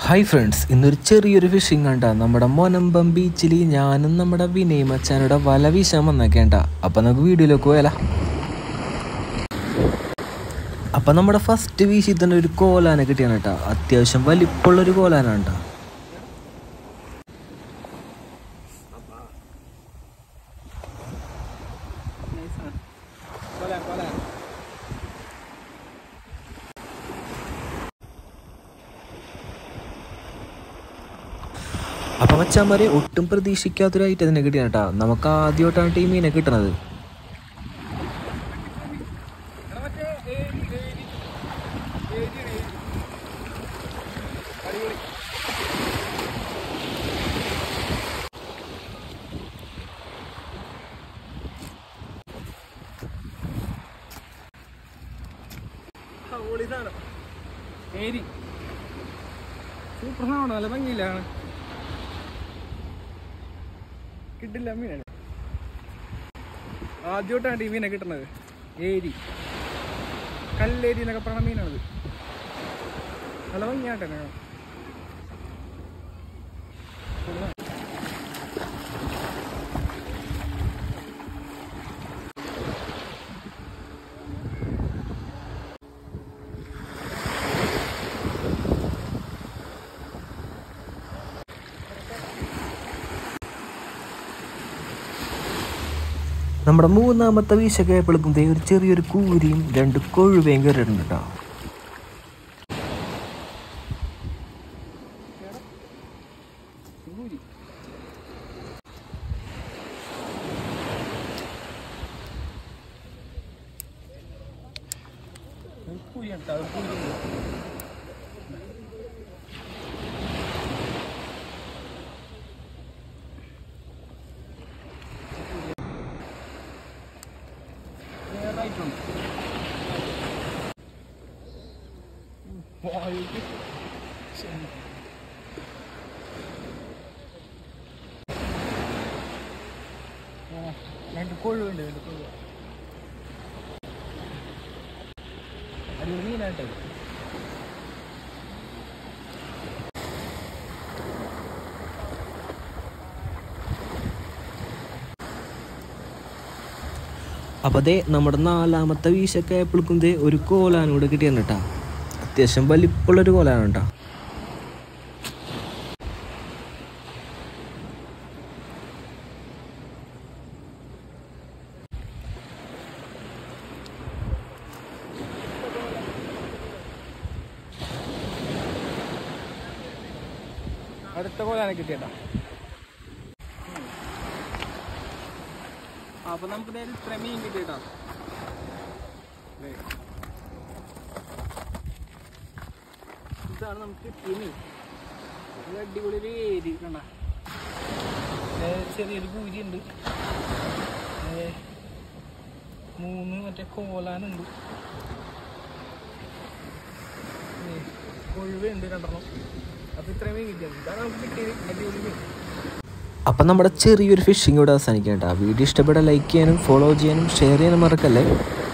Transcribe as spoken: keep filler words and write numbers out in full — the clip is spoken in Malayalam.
ഹായ് ഫ്രണ്ട്സ്, ഇന്നൊരു ചെറിയൊരു ഫിഷിംഗ് കണ്ട നമ്മുടെ മൊനമ്പം ബീച്ചിൽ ഞാനും നമ്മുടെ വിനയ് മച്ചാനോടെ വല വീശാൻ വന്നേക്കേണ്ട. അപ്പം നമുക്ക് വീഡിയോയിലേക്ക് പോയാലോ. അപ്പം നമ്മുടെ ഫസ്റ്റ് വീശിൽ തന്നെ ഒരു കോലാന കിട്ടിയാണ് കേട്ടോ. അത്യാവശ്യം വലിപ്പമുള്ളൊരു കോലാനാണ് കേട്ടോ. അപ്പം മച്ചാന്മാരെ ഒട്ടും പ്രതീക്ഷിക്കാത്തൊരു ഐറ്റം തന്നെ കിട്ടിയാണ് കേട്ടോ. നമുക്ക് ആദ്യമായിട്ടാണ് ഈ മീനെ കിട്ടണത്. സൂപ്പർ സാധനം, നല്ല ഭംഗിയില്ലാണ്, കിട്ടില്ല മീനാണ്. ആദ്യമായിട്ടാണ് ഈ മീനെ കിട്ടുന്നത്. ഏരി കല്ലേരി എന്നൊക്കെ പറയുന്ന മീനാണത്. നല്ല ഭംഗിയായിട്ടാണ്. നമ്മുടെ മൂന്നാമത്തെ വീശൊക്കെ ആയപ്പോഴേക്കും ഒരു ചെറിയൊരു കൂരിയും രണ്ട് കൊഴുവയും കയറിയിട്ടുണ്ട് കേട്ടോ. രണ്ട് കൊഴുവുണ്ട്, രണ്ട് കൊഴുവ അടിപൊളി മീനായിട്ടത്. അപ്പോൾ അതേ നമ്മുടെ നാലാമത്തെ വീശൊക്കെ ആയപ്പോഴേക്കും ഒരു കോലാനും കൂടെ കിട്ടിയാണ് കേട്ടോ. അത്യാവശ്യം വലിപ്പമുള്ളൊരു കോലാണ് കേട്ടോ. അടുത്ത കോലാണ് കിട്ടിയട്ടാ. അപ്പൊ നമുക്ക് നേരെ ഇത്ര മീൻ കിട്ടിയിട്ടാ. ഇതാണ് നമുക്ക് കിട്ടിയ മീൻ. അടിപൊളി ഒരു ഏരി കണ്ട, ചെറിയൊരു പൂരി ഉണ്ട്, മൂന്ന് മറ്റേ കോലാനുണ്ട്, കൊഴുവുണ്ട് രണ്ടെണ്ണം. അപ്പൊ ഇത്രയും മീൻ കിട്ടിയത്. ഇതാണ് നമുക്ക് കിട്ടിയത് അടിപൊളി മീൻ. അപ്പം നമ്മുടെ ചെറിയൊരു ഫിഷിംഗ് ഇവിടെ അവസാനിക്കേണ്ട. വീഡിയോ ഇഷ്ടപ്പെട്ടാൽ ലൈക്ക് ചെയ്യാനും ഫോളോ ചെയ്യാനും ഷെയർ ചെയ്യാനും മറക്കല്ലേ.